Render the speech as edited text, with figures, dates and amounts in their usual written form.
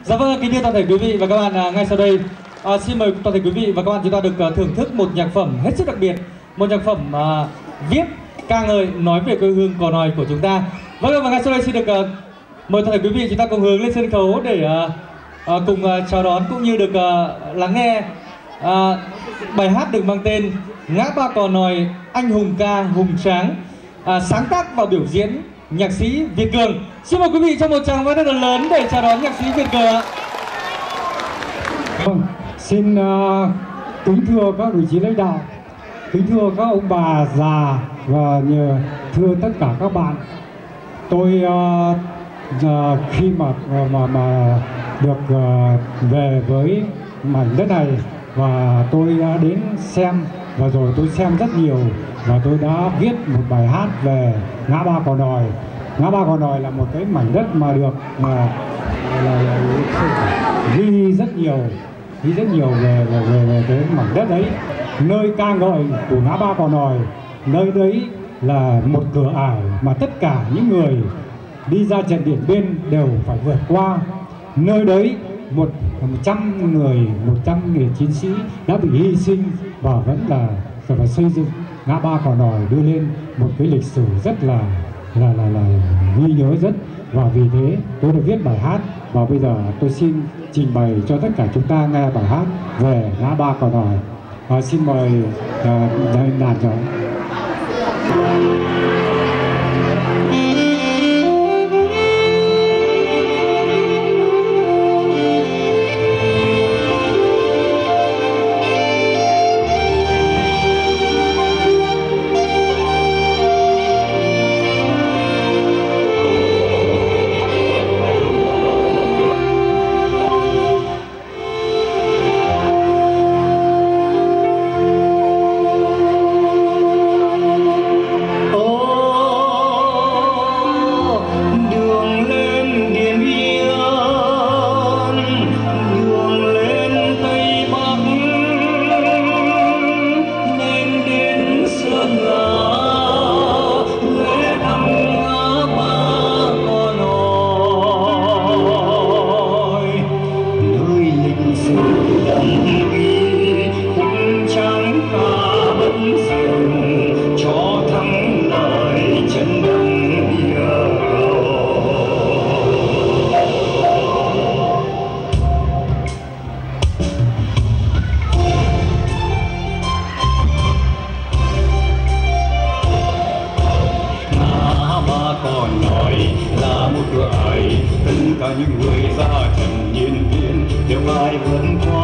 Dạ vâng, kính thưa toàn thể quý vị và các bạn, ngay sau đây xin mời toàn thể quý vị và các bạn chúng ta được thưởng thức một nhạc phẩm hết sức đặc biệt, một nhạc phẩm viết ca ngợi nói về quê hương Cò Nòi của chúng ta. Vâng, và ngay sau đây xin được mời toàn thể quý vị chúng ta cùng hướng lên sân khấu để cùng chào đón cũng như được lắng nghe bài hát được mang tên Ngã Ba Cò Nòi anh hùng ca hùng tráng, sáng tác và biểu diễn nhạc sĩ Việt Cường. Xin mời quý vị cho một tràng vỗ tay thật lớn để chào đón nhạc sĩ Việt Cường ạ. Vâng, xin kính thưa các đồng chí lãnh đạo, kính thưa các ông bà già và thưa tất cả các bạn. Tôi khi mà được về với mảnh đất này và tôi đã đến xem, và rồi tôi xem rất nhiều và tôi đã viết một bài hát về Ngã Ba Cò Nòi. Ngã Ba Cò Nòi là một cái mảnh đất mà được ghi rất nhiều về cái mảnh đất đấy, nơi ca ngợi của Ngã Ba Cò Nòi. Nơi đấy là một cửa ải mà tất cả những người đi ra trận Điện Biên đều phải vượt qua. Nơi đấy 100 người chiến sĩ đã bị hy sinh và vẫn là xây dựng Ngã Ba Cò Nòi đưa lên một cái lịch sử rất là ghi nhớ rất. Và vì thế tôi đã viết bài hát, và bây giờ tôi xin trình bày cho tất cả chúng ta nghe bài hát về Ngã Ba Cò Nòi. Xin mời đàn trống. Những người ra trận Điện Biên đều ai vượt qua